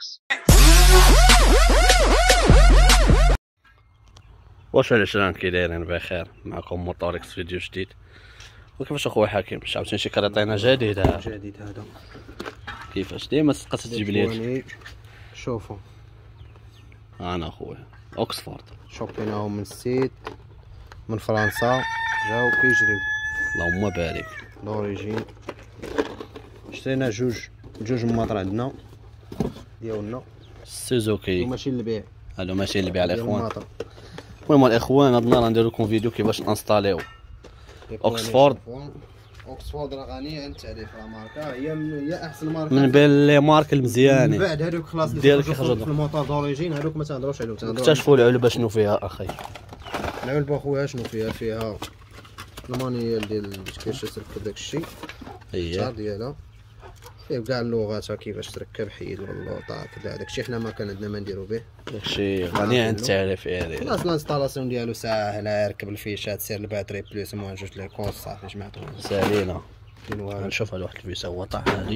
واش العشران كي دايرين بخير؟ معكم موتوريكس فيديو جديد. وكيفاش اخويا حكيم عاوتاني شي كريطينه جديده هذا كيفاش ديما تبقى تجيب لي. شوفوا انا اخويا اوكسفورد شوبيناهم من السيت من فرنسا، جاو كيجريو اللهم بارك. لوريجين شرينا جوج من المطر عندنا ديالنا سوزوكي، ماشي للبيع، هادو ماشي للبيع الاخوان. المطر. المهم الاخوان هاد النهار ندير لكم فيديو كيفاش انستاليو اوكسفورد. اوكسفورد راه غنيه عن التعريف، لا ماركه هي احسن ماركه من بين لي مارك المزيانين. من بعد هذوك خلاص ديال في الموطور دوريجين، هذوك ما تهضروش عليهم. اكتشفوا العلبه شنو فيها اخي؟ العلبه خويا شنو فيها؟ فيها المانيال ديال كيفاش تركب داك الشيء، الشار ديالها، فيه كاع اللغات كيفاش تركب، حيد واللوطا كذا. داكشي حنا ما كان عندنا ما نديرو به، داكشي غني عن التعريف. خلاص الانستالاسيون ديالو ساهله، ركب الفيشات، سير الباتري بلوس موان جوج لي كونس صافي جمعتو سالينا. نشوف هاد واحد الفيسا هو طاح هادي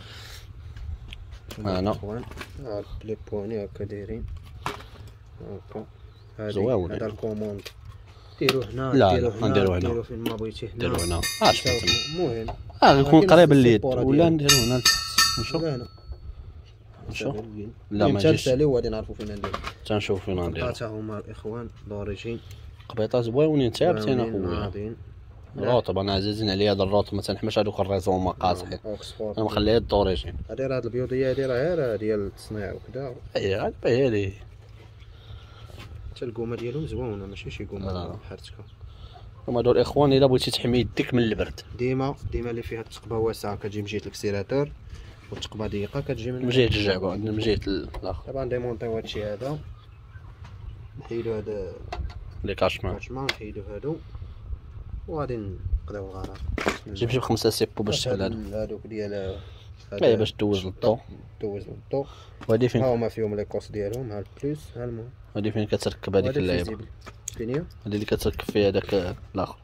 انا لي بواني هكا دايرين هكا. زوين هذا الكوموند ديرو هنا، نديرو هنا، ديرو فين ما بغيتي هنا، ديرو هنا. المهم يكون قريب اليد ولا نديرو هنا لتحت. نشوف نشوف لا ما جيش وغادي نعرفوا فين نديرو، تنشوف فين نديرو. حتى هما الاخوان دوريجين قبيطه زوينين ثابتين اخويا. الروطب انا عزيزين عليا هذا الروطب، ما تنحملش هذوك الريزوم قاصحين، انا مخليها الدوريجين. داير هاد البيوضيه دايرها غير ديال التصنيع وكذا. اي هاد هادي حتى القومه ديالهم زوينه، ماشي شي قومه حرتكه. هما هادو الاخوان الا بغيتي تحمي يديك من البرد، ديما اللي فيها الثقبه واسعه كتجي من جهه الاكسيلاتور، والثقبه ضيقه كتجي من جهه الجعبه، من جهه الاخر. طبعا ديمونطيو هادشي هذا، نحيدو هذا لي كاشمان، نحيدو هادو وغادي نقضيو الغرض. جيب شي 5 سيبو باش تحل هادوك ديال باش دوز للضو. وهادي فين هما فيهم لي كوس ديالهم، ها البلوس ها المهم. هادي فين كتركب هذيك اللعيبه، فين هي؟ هادي اللي كتركب فيها داك الاخر.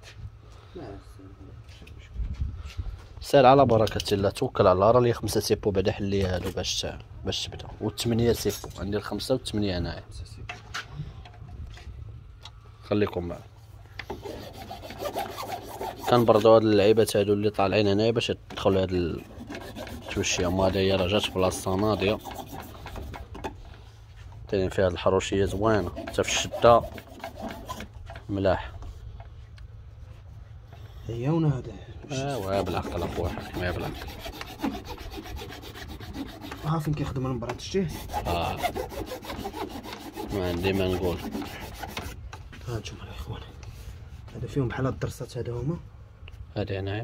سير على بركه الله، توكل على الله. راه لي 5 سيبو بعدا حلي هادو باش تبدا، و8 سيبو عندي ال5 و8 انايا. خليكم معايا. كنبردو هاد اللعيبات هادو اللي طالعين هنايا باش تدخل هاد التوشيه. هما هي راه جات بلاصتها ناضيه، دايرين فيها هاد الحروشيه زوينه حتى في الشده ملاح. هي ونهض ايوا بالعقل اخويا حكيم، يا بالعقل. ها فين كيخدم المبرد شتيه. ما عندي ما نقول. ها نتوما الاخوان هادو فيهم بحال هاد الدرسات، هادو هما هادي هنايا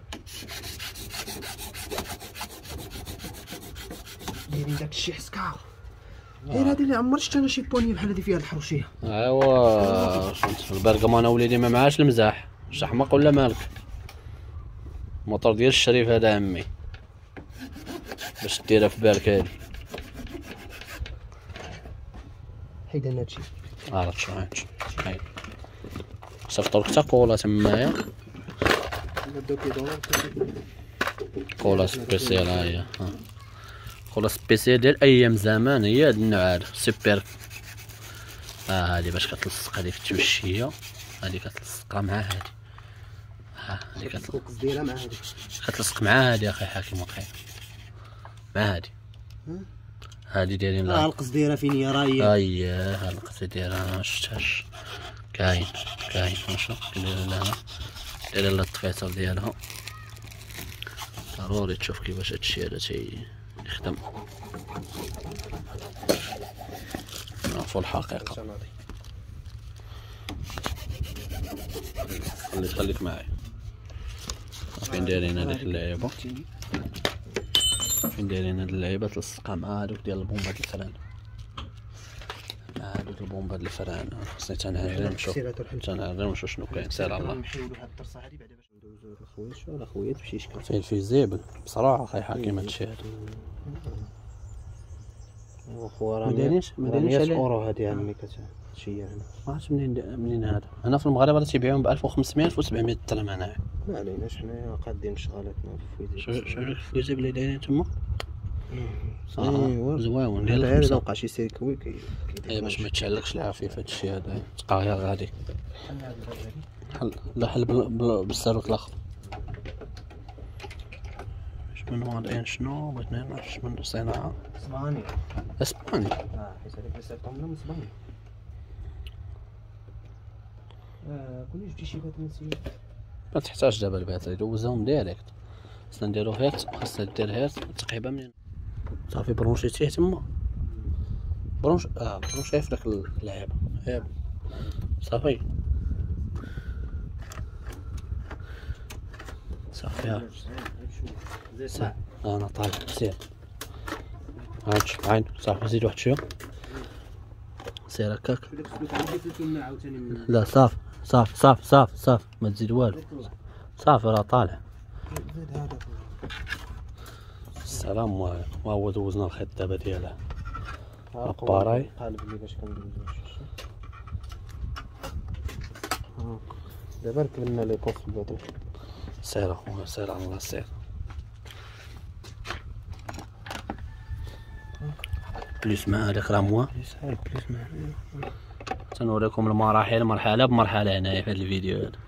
دايرين داك الشيء حسكا. غير هادي اللي عمرت شفت انا شي بوني بحال هادي فيها الحروشيه. ايوا البرقمان وليدي ما معاش المزاح، واش حماق ولا مالك؟ الموطور ديال الشريف هذا عمي باش ديرها في بالك. هادي حيد انا هادشي عرفت شنو هاي صيفطوا لك حتى كولا تمايا، كولا سبيسيال. ها هي كولا سبيسيال ديال ايام زمان، هي هاد النوع هذا سوبر. هادي باش كتلصق هادي في التوشيه، هادي كتلصقها مع هادي. هادي كتلصق مع هادي اخي حاكم واقعي، مع هادي. هادي دايرين لها القص دايره فين هي؟ راهي اييه القص دايرها ما شفتهاش. كاين نشوف كاين لها، دايره لها الطفيطر ديالها. ضروري تشوف كيفاش هادشي هذا تيخدم. نعرفو الحقيقه. خليك معايا. فين دايرين هذيك اللعيبه، فين دايرين هاد اللعيبه تلصقها مع هادوك ديال البومبات الفران، مع هادوك البومبات الفران. خصني تنعرف نشوف شنو كاين. سير على الله. خويا تمشي شكل فيه الفيزيبل بصراحه اخي حاكم هادشي هذا. وخو راه ما دايرينش اورو هادي عمي كتمشي هنا. ما عرفتش منين هذا. هنا في المغرب راه تيبيعوهم ب 1500 1700 درهم هنايا. ما عليناش، حنايا قادين شغالاتنا في الفويزيبل. شنو الفويزيبل اللي دايرين تما؟ ايوا زوين ديال هذا الخمسة. وقع شي سيركوي اي باش ما تشعلكش العافيه في هادشي هذا، تبقى غير غادي. لا حل بالصاروخ الاخر. شنو واضعين شنو بغيت نعرف من صناعة اسباني. اسباني. حيت هذيك رسالتهم من اسبانيا. كلشي جبتي شي باتري ما تحتاج دابا الباتري، دوزهم ديريكت. خاصنا نديرو هيرت، خاصها دير هيرت تقريبا من صافي برونشيتيه تما. برونشيه في داك اللعيبه ياك صافي. صافي انا طالع سير عين صافي. زيد واحد شويه سير هكاك. لا صافي صافي صافي صافي صافي ما تزيد والو. صافي راه طالع. السلام ما هو دوزنا الخيط دابا ديالها اباراي. قالب لي باش كندوزو دابا ركبنا لي بوست في الباتري. سير اخويا سير على الله سير. بليس مع هذاك راه موا بليس مع تنوريكم المراحل مرحله بمرحله هنايا في هذا الفيديو هذا.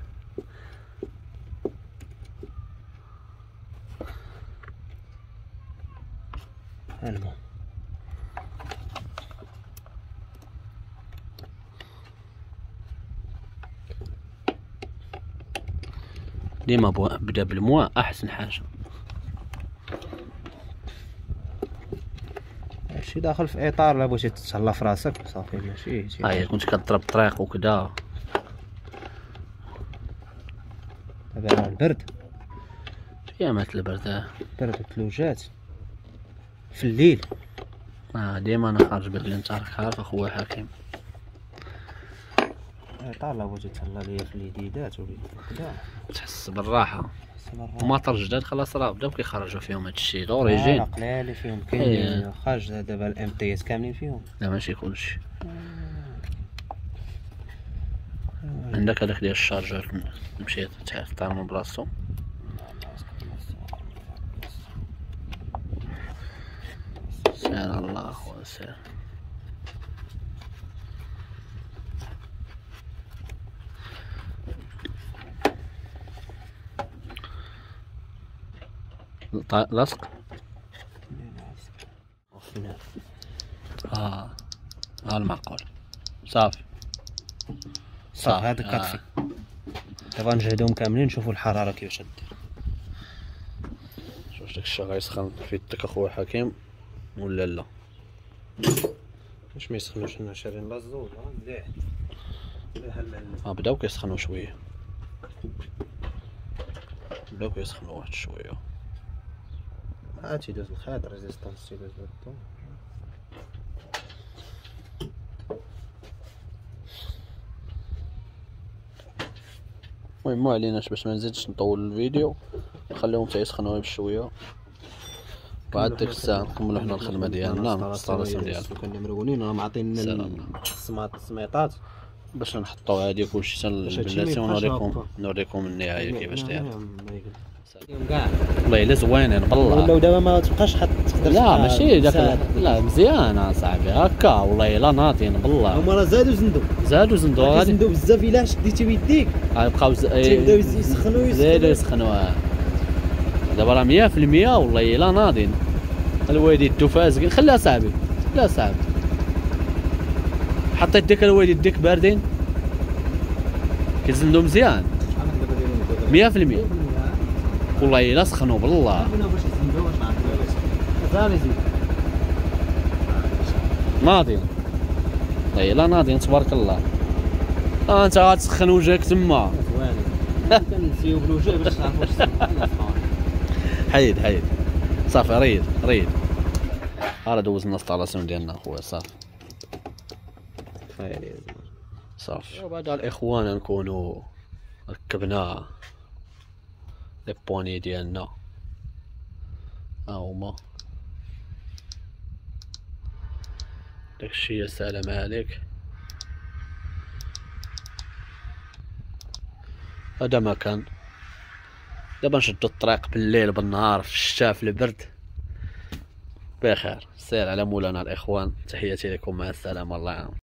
المهم ديما بدا بالموا احسن حاجه. شي داخل في اطار لا بغيتي تتهلا في راسك صافي ماشي هاي كنت كضرب طريق وكذا. دابا البرد ايامات البرد برد الثلوجات في الليل. ديما انا خارج بكري انت عارف اخويا حكيم. اطار لا بغيتي تهلا ليا في اليديدات وكذا تحس بالراحه. ومطر جداد خلاص راه بداو كيخرجوا فيهم هادشي لوريجين. قلالي فيهم كاين خارج دابا الام تي اس كاملين فيهم. لا ماشي كلشي. عندك هذاك ديال الشارجر مشيت تختار من بلاصتو. سير الله اخويا سير. لصق. المعقول صافي صافي هذا كافي. دابا نجهدهم كاملين نشوفوا الحراره كيفاش دير. شوف داك الشيء غيسخن في يدك اخويا حكيم ولا لا؟ واش ما يسخنوش حنا شارين لازوز مليح. بداو كيسخنوا شويه. بداو كيسخنوا واحد شويه. عاد تيدوز الخيط ريزيستانس تيدوز للضو. المهم ما عليناش باش ما نزيدش نطول الفيديو نخليهم حتى يسخنوا بشويه. بعد ديك الساعه نكملوا حنا الخدمه ديالنا الانستالاسيون ديالنا. كنا مرونين راه معطينا السميطات باش نحطوا هادي كلشي حتى البلاتي ونوريكم النهايه كيفاش داير. والله الا زوينين بالله. ولاو دابا ما تبقاش تقدر. لا ماشي داك لا مزيان اصاحبي هكا والله الا ناضين بالله. هما راه زادوا زندو غادي زندو بزاف. الا شديتي بيديك غيبقاو تيبداو يسخنوا دابا راه 100% والله الا ناضين. الوالد يدو فازقين. خليها صاحبي خليها صاحبي. حطيت ديك الوالد يديك باردين كيزندو مزيان 100% والله الا سخنوا بالله. ناضين والله الا ناضين تبارك الله. انت غتسخن وجهك تما. كنسيو بالوجه باش تعرفوا واش حيد صافي ريد راه دوزنا الانستالاسيون ديالنا اخويا صافي. صافي وبعد الاخوان نكونوا ركبنا لي بوني ديالنا ها هما. داكشي يا سلام عليك. هذا مكان. دابا نشدو الطريق بالليل بالنهار في الشتاء في البرد بخير. سير على مولانا الاخوان، تحياتي لكم، مع السلامه، الله يعاون.